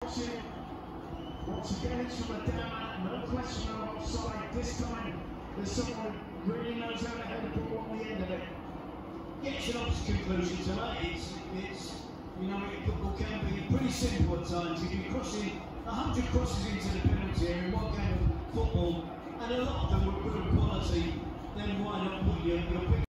watching. Once again, it's from a down, no question of offside. This time, there's someone who really knows how to head the ball on the end of it. Yeah, it's an obvious conclusion tonight. It's you know, football can be pretty simple at times. If you're crossing 100 crosses into the penalty area in one game of football, and a lot of them were good quality, then why not put your